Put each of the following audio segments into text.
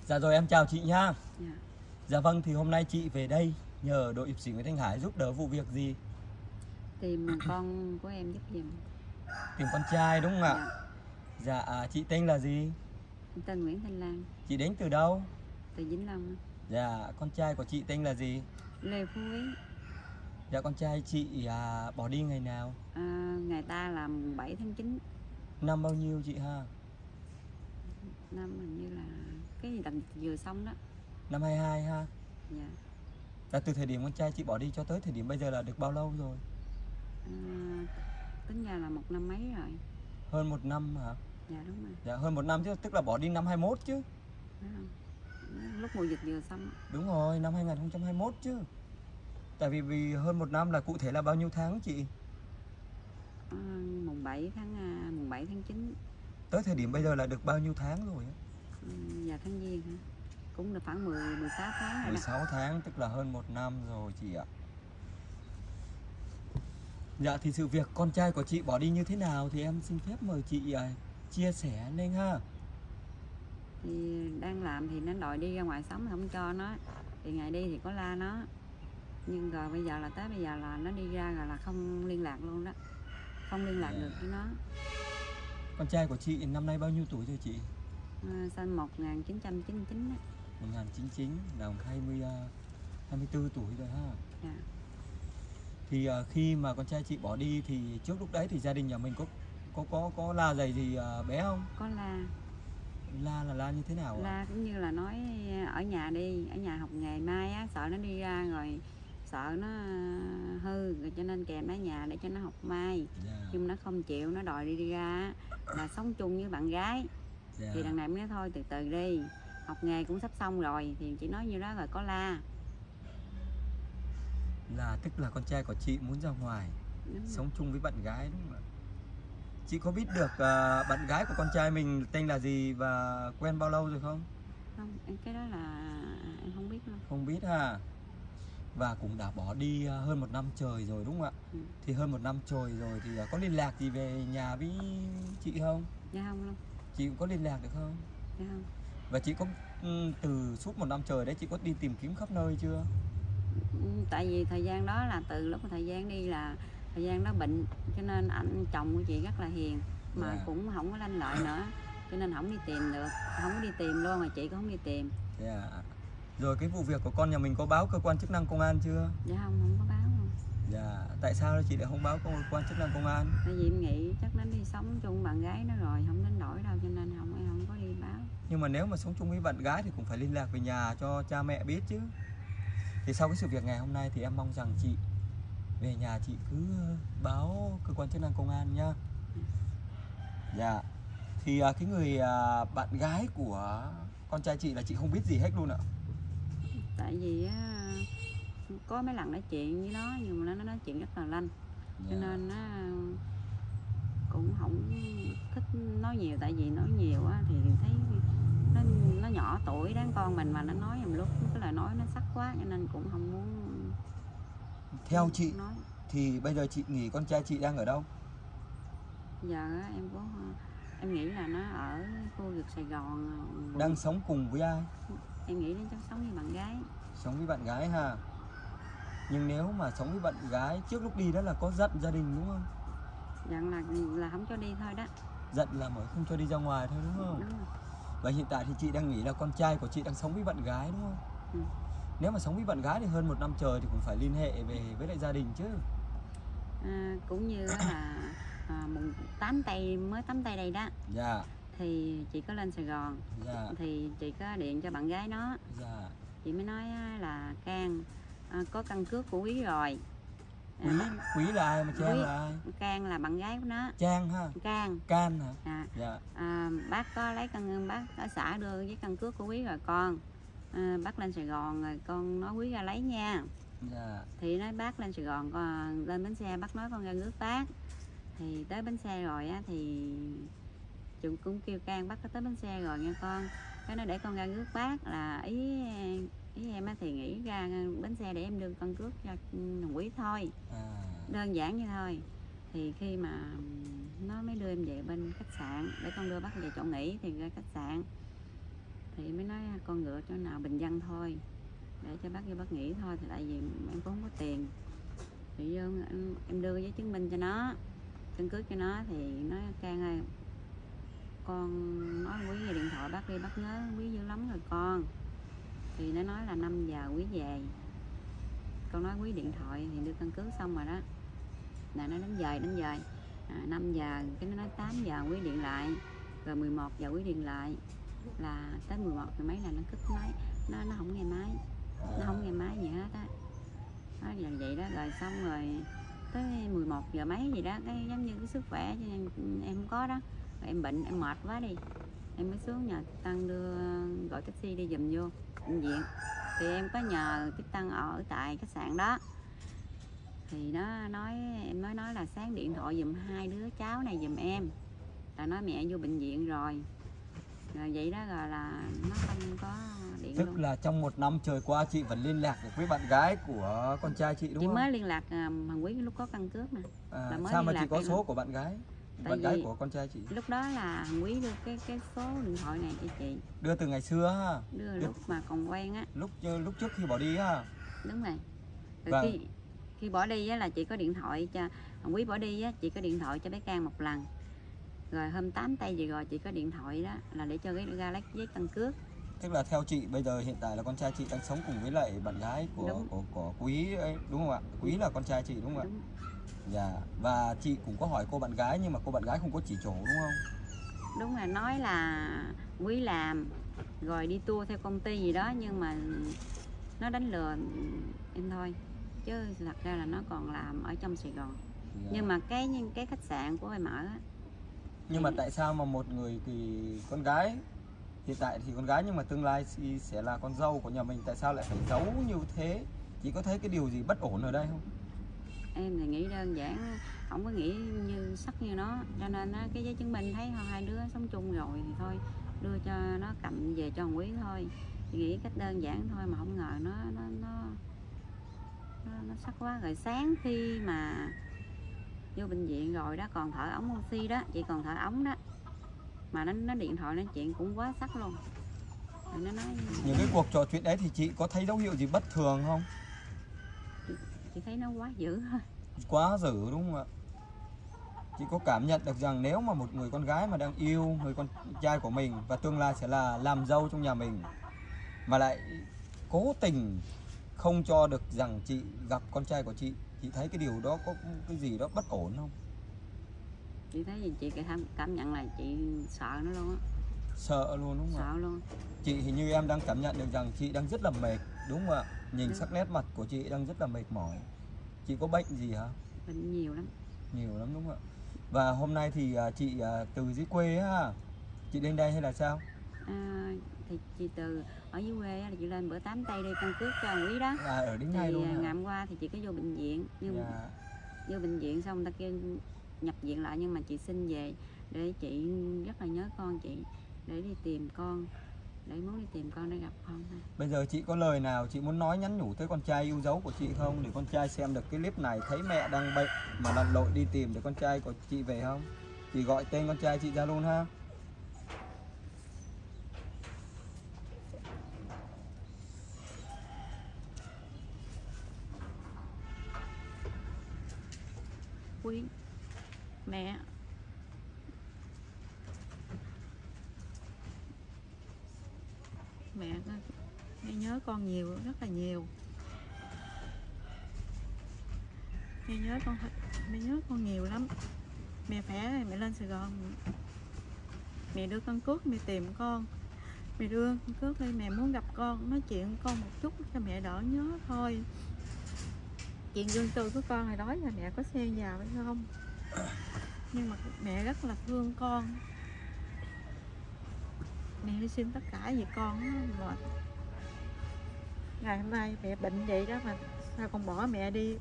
Dạ rồi, em chào chị nhá. Dạ. Dạ vâng, thì hôm nay chị về đây nhờ đội hiệp sĩ Nguyễn Thanh Hải giúp đỡ vụ việc gì? Tìm con của em giúp giùm. Tìm con trai đúng không ạ? Dạ. Dạ, chị tên là gì? Em tên Nguyễn Thanh Lan, Chị đến từ đâu? từ Vĩnh Long. Dạ, con trai của chị tên là gì? Lê Phú Ý. Dạ, con trai chị bỏ đi ngày nào? Ngày ta là mùng 7 tháng 9. Năm bao nhiêu chị ha? Năm hình như là cái gì tầm vừa xong đó. Năm 22 ha? Dạ. Dạ, từ thời điểm con trai chị bỏ đi cho tới thời điểm bây giờ là được bao lâu rồi? Tính ra là 1 năm mấy rồi. Hơn 1 năm hả? Dạ đúng rồi. Dạ, hơn 1 năm chứ, tức là bỏ đi năm 21 chứ. Đúng không? Lúc mùa dịch vừa xong. Đúng rồi, năm 2021 chứ. Tại vì hơn 1 năm là cụ thể là bao nhiêu tháng chị? Mùng 7 tháng 9. Tới thời điểm bây giờ là được bao nhiêu tháng rồi? Dạ tháng Giêng hả? Cũng được khoảng 16 tháng rồi 16 tháng, tức là hơn 1 năm rồi chị ạ. Dạ, thì sự việc con trai của chị bỏ đi như thế nào thì em xin phép mời chị chia sẻ lên ha. Thì đang làm thì nó đòi đi ra ngoài sống, không cho nó. Thì ngày đi thì có la nó, nhưng rồi bây giờ là tới bây giờ là nó đi ra rồi là không liên lạc luôn đó, không liên lạc được với nó. Con trai của chị năm nay bao nhiêu tuổi rồi chị? Sinh 1999 đó. 1999 là 24 tuổi rồi ha. Dạ. Thì khi mà con trai chị bỏ đi thì trước lúc đấy thì gia đình nhà mình có la dày gì bé không? Có la. La như thế nào ạ? La cũng như là nói ở nhà đi, ở nhà học nghề mai á, sợ nó đi ra rồi sợ nó hư rồi cho nên kèm nó ở nhà để cho nó học mai. Nhưng nó không chịu, nó đòi đi ra là sống chung với bạn gái. Thì đằng này mới nói thôi từ từ đi, học nghề cũng sắp xong rồi, thì chị nói như đó rồi có la. Là tức là con trai của chị muốn ra ngoài sống chung với bạn gái đúng không ạ? Chị có biết được bạn gái của con trai mình tên là gì và quen bao lâu rồi không? Không, cái đó là em không biết luôn. Không biết ha. Và cũng đã bỏ đi hơn 1 năm trời rồi đúng không ạ? Thì hơn 1 năm trời rồi thì có liên lạc gì về nhà với chị không? Dạ không luôn. Chị cũng có liên lạc được không? Dạ không. Và chị có từ suốt 1 năm trời đấy chị có đi tìm kiếm khắp nơi chưa? Tại vì thời gian đó là từ lúc thời gian đi là thời gian đó bệnh, cho nên anh chồng của chị rất là hiền mà cũng không có lanh lợi nữa, cho nên không đi tìm được, không có đi tìm luôn, mà chị cũng không đi tìm. Rồi cái vụ việc của con nhà mình có báo cơ quan chức năng công an chưa? Dạ không có báo luôn. Dạ, tại sao chị lại không báo cơ quan chức năng công an? Tại vì em nghĩ chắc nó đi sống chung bạn gái nó rồi, không đến nỗi đâu, cho nên không có đi báo. Nhưng mà nếu mà sống chung với bạn gái thì cũng phải liên lạc về nhà cho cha mẹ biết chứ. Thì sau cái sự việc ngày hôm nay thì em mong rằng chị về nhà chị cứ báo cơ quan chức năng công an nhá. Dạ. Thì cái người bạn gái của con trai chị là chị không biết gì hết luôn ạ. Tại vì có mấy lần nói chuyện với nó nhưng mà nó nói chuyện rất là lanh, cho nên nó cũng không thích nói nhiều. Tại vì nói nhiều á thì thấy nó nhỏ tuổi đáng con mình mà nó nói một lúc cái lời nói nó sắc quá, cho nên cũng không muốn. Theo chị nói. Thì bây giờ chị nghĩ con trai chị đang ở đâu? Giờ em nghĩ là nó ở khu vực Sài Gòn. Đang sống cùng với ai? Em nghĩ đến chắc sống với bạn gái. Sống với bạn gái ha. Nhưng nếu mà sống với bạn gái trước lúc đi đó là có giận gia đình đúng không? Giận là không cho đi thôi đó. Giận là mới không cho đi ra ngoài thôi đúng không? Đúng rồi. Và hiện tại thì chị đang nghĩ là con trai của chị đang sống với bạn gái đúng không? Nếu mà sống với bạn gái thì hơn 1 năm trời thì cũng phải liên hệ về với lại gia đình chứ. Cũng như là mùng 8 tây mới 8 tây đây đó. Dạ. Thì chị có lên Sài Gòn. Dạ. Thì chị có điện cho bạn gái nó. Dạ. Chị mới nói là Can có căn cước của Quý rồi. Quý là ai mà Trang là ai? Can là bạn gái của nó. Trang ha. Can hả? Dạ. Bác có lấy bác ở xã đưa với căn cước của Quý rồi con. Bác lên Sài Gòn rồi con nói Quý ra lấy nha. Dạ. Thì nói bác lên Sài Gòn, lên bến xe bác nói con ra rước bác. Thì tới bến xe rồi á thì chúng cũng kêu Can bác có tới bến xe rồi nha con, cái nó để con ra rước bác, là ý em á thì nghĩ ra bến xe để em đưa căn cước cho Quý thôi. Đơn giản như thôi. Thì khi mà nó mới đưa em về bên khách sạn để con đưa bác về chỗ nghỉ, thì ra khách sạn Thì mới nói con gửi chỗ nào bình dân thôi, để cho bác vô bác nghỉ thôi. Thì tại vì em cũng không có tiền, thì em đưa giấy chứng minh cho nó, căn cước cho nó. Thì nói Can ơi, con nói Quý về điện thoại bác đi, bác nhớ Quý dữ lắm rồi con. Thì nó nói là 5 giờ Quý về. Con nói Quý điện thoại thì đưa căn cước xong rồi đó, là nó đến giờ 5 giờ, cái nó nói 8 giờ Quý điện lại, rồi 11 giờ Quý điện lại, là tới 11 giờ mấy là nó cất máy, nó không nghe máy, nó không nghe máy gì hết á. Nó là vậy đó. Rồi xong rồi tới 11 giờ mấy gì đó, cái giống như cái sức khỏe cho em không có đó. Rồi em bệnh, em mệt quá đi, em mới xuống nhờ Tăng đưa gọi taxi đi giùm vô bệnh viện. Thì em có nhờ cái Tăng ở tại khách sạn đó. Thì nó nói, em mới nói là sáng điện thoại giùm 2 đứa cháu này giùm em, là nói mẹ vô bệnh viện rồi. Rồi vậy đó, rồi là nó không có điện. Tức luôn. là trong 1 năm trời qua chị vẫn liên lạc được với bạn gái của con trai chị đúng chị không? Chị mới liên lạc thằng Quý lúc có căn cước nè. Sao mà chị có số của bạn gái? Bạn gái của con trai chị? Lúc đó là thằng Quý đưa cái số điện thoại này cho chị. Đưa từ ngày xưa ha? Đưa lúc mà còn quen á. Lúc trước khi bỏ đi ha? Đúng rồi. Rồi khi bỏ đi á là chị có điện thoại cho thằng Quý, bỏ đi á chị có điện thoại cho bé Can một lần. Rồi hôm 8 tây gì rồi chị có điện thoại đó là để cho cái ra lấy giấy căn cước. Tức là theo chị bây giờ hiện tại là con trai chị đang sống cùng với lại bạn gái của Quý ấy, đúng không ạ? Quý là con trai chị đúng không ạ? Dạ. Và chị cũng có hỏi cô bạn gái nhưng mà cô bạn gái không có chỉ chỗ đúng không? Đúng là nói là Quý làm rồi đi tour theo công ty gì đó, nhưng mà nó đánh lừa em thôi, chứ thật ra là nó còn làm ở trong Sài Gòn. Nhưng mà cái khách sạn của em ở á. Nhưng mà tại sao mà một người thì con gái hiện tại thì con gái nhưng mà tương lai sẽ là con dâu của nhà mình, tại sao lại phải giấu như thế? Chị có thấy cái điều gì bất ổn ở đây không? Em thì nghĩ đơn giản, không có nghĩ như sắc như nó, cho nên cái giấy chứng minh thấy hai đứa sống chung rồi thì thôi đưa cho nó cầm về cho thằng Quý thôi. Chị nghĩ cách đơn giản thôi, mà không ngờ nó sắc quá. Rồi sáng khi mà vô bệnh viện rồi đó, còn thở ống oxy đó, chị còn thở ống đó, mà nó điện thoại nói chuyện cũng quá sắc luôn. Rồi nó nói những cái cuộc trò chuyện đấy thì chị có thấy dấu hiệu gì bất thường không? Chị thấy nó quá dữ thôi. Quá dữ đúng không ạ? Chị có cảm nhận được rằng nếu mà một người con gái mà đang yêu người con trai của mình và tương lai sẽ là làm dâu trong nhà mình, mà lại cố tình không cho được rằng chị gặp con trai của chị thấy cái điều đó có cái gì đó bất ổn không? Chị thấy gì chị cảm nhận là chị sợ nó luôn á. Sợ luôn đúng không? Sợ luôn. Chị hình như em đang cảm nhận được rằng chị đang rất là mệt đúng không ạ? Nhìn sắc nét mặt của chị đang rất là mệt mỏi. Chị có bệnh gì hả? Bệnh nhiều lắm. Nhiều lắm đúng không ạ? Và hôm nay thì chị từ dưới quê ha, chị lên đây hay là sao? Thì chị từ ở dưới quê là chị lên bữa 8 tây đi căn cước cho Quý đó. Ở đến ngay luôn. Ngày hôm qua thì chị có vô bệnh viện, nhưng vô bệnh viện xong người ta kêu nhập viện lại, nhưng mà chị xin về để chị rất là nhớ con chị, để đi tìm con, để muốn đi tìm con để gặp con thôi. Bây giờ chị có lời nào chị muốn nói nhắn nhủ tới con trai yêu dấu của chị không, để con trai xem được cái clip này, thấy mẹ đang bệnh mà lặn lội đi tìm để con trai của chị về không? Chị gọi tên con trai chị ra luôn ha. Quý, mẹ nhớ con nhiều, rất là nhiều. Mẹ nhớ con nhiều lắm. Mẹ khỏe, mẹ lên Sài Gòn, mẹ đưa căn cước, mẹ tìm con, mẹ đưa căn cước đi, mẹ muốn gặp con, nói chuyện với con một chút cho mẹ đỡ nhớ thôi. Chuyện riêng tư của con hồi đó là mẹ có xen vào hay không, nhưng mà mẹ rất là thương con. Mẹ hy sinh tất cả vì con đó. Ngày hôm nay mẹ bệnh vậy đó mà sao con bỏ mẹ đi?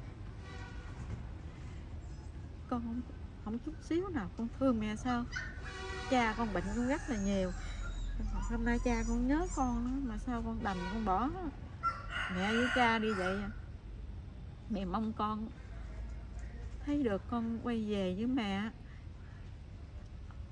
Con không chút xíu nào con thương mẹ sao? Cha con bệnh con rất là nhiều. Hôm nay cha con nhớ con đó, mà sao con đành con bỏ mẹ với cha đi vậy? Mẹ mong con thấy được con quay về với mẹ.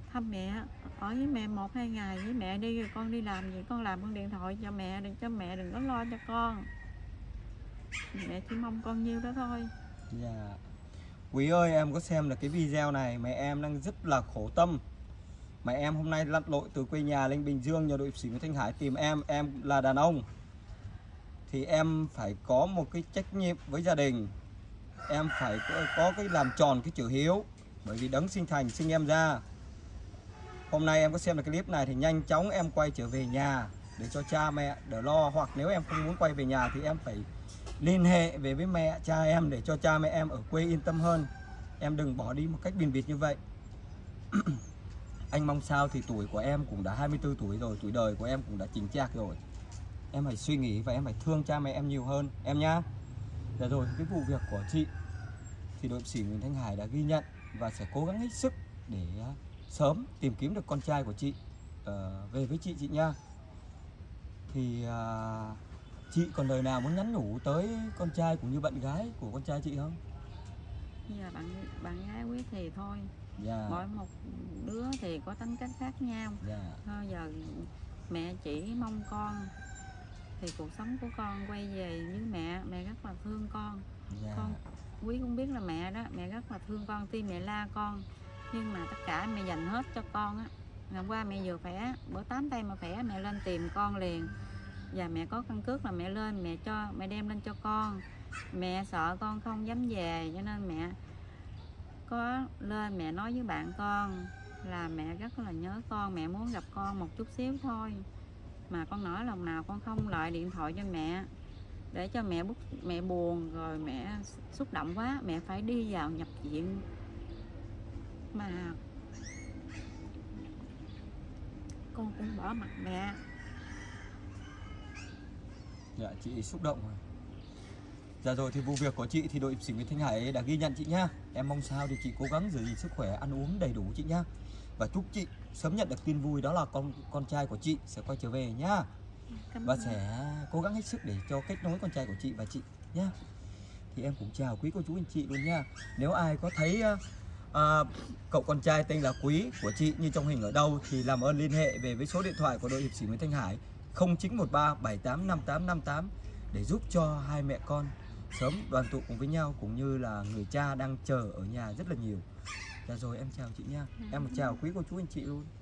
thăm mẹ, ở với mẹ 1-2 ngày với mẹ đi, rồi con đi làm gì con làm con điện thoại cho mẹ đừng có lo cho con. Mẹ chỉ mong con nhiêu đó thôi. Dạ. Quý ơi, em có xem được cái video này, mẹ em đang rất là khổ tâm. Mẹ em hôm nay lặn lội từ quê nhà lên Bình Dương nhờ đội hiệp sĩ Nguyễn Thanh Hải tìm em là đàn ông thì em phải có một cái trách nhiệm với gia đình. Em phải có cái làm tròn cái chữ hiếu, bởi vì đấng sinh thành sinh em ra. Hôm nay em có xem được cái clip này thì nhanh chóng em quay trở về nhà để cho cha mẹ đỡ lo, hoặc nếu em không muốn quay về nhà thì em phải liên hệ về với mẹ cha em để cho cha mẹ em ở quê yên tâm hơn. Em đừng bỏ đi một cách biền biệt như vậy. Anh mong sao thì tuổi của em cũng đã 24 tuổi rồi, tuổi đời của em cũng đã chỉnh chạc rồi. Em phải suy nghĩ và em phải thương cha mẹ em nhiều hơn em nhá. Dạ rồi, cái vụ việc của chị thì đội hiệp sĩ Nguyễn Thanh Hải đã ghi nhận và sẽ cố gắng hết sức để sớm tìm kiếm được con trai của chị về với chị nhá. Thì chị còn lời nào muốn nhắn nhủ tới con trai cũng như bạn gái của con trai chị không? Giờ bạn gái quyết thì thôi. Dạ. Mỗi một đứa thì có tính cách khác nhau. Dạ. Thôi giờ mẹ chỉ mong con thì cuộc sống của con quay về với mẹ rất là thương con. Dạ. Con Quý cũng biết là mẹ đó, mẹ rất là thương con, tuy mẹ la con nhưng mà tất cả mẹ dành hết cho con á. Ngày hôm qua mẹ vừa khỏe, bữa 8 tay mà khỏe mẹ lên tìm con liền. Và mẹ có căn cước là mẹ lên, mẹ đem lên cho con. Mẹ sợ con không dám về cho nên mẹ có lên mẹ nói với bạn con là mẹ rất là nhớ con, mẹ muốn gặp con một chút xíu thôi. Mà con nỡ lòng nào con không lại điện thoại cho mẹ để cho mẹ buồn rồi mẹ xúc động quá, mẹ phải đi vào nhập viện mà con cũng bỏ mặt mẹ. Dạ, chị xúc động rồi. Dạ rồi, thì vụ việc của chị thì đội hiệp sĩ Nguyễn Thanh Hải đã ghi nhận chị nhá. Em mong sao thì chị cố gắng giữ gìn sức khỏe, ăn uống đầy đủ chị nhá. Và chúc chị sớm nhận được tin vui đó là con trai của chị sẽ quay trở về nhá. Và sẽ cố gắng hết sức để cho kết nối con trai của chị và chị nhá. Thì em cũng chào quý cô chú anh chị luôn nha. Nếu ai có thấy cậu con trai tên là Quý của chị như trong hình ở đâu thì làm ơn liên hệ về với số điện thoại của đội hiệp sĩ Nguyễn Thanh Hải 0913 78 58 58 để giúp cho hai mẹ con sớm đoàn tụ cùng với nhau, cũng như là người cha đang chờ ở nhà rất là nhiều. Dạ rồi, em chào chị nha. Em chào quý cô chú anh chị luôn.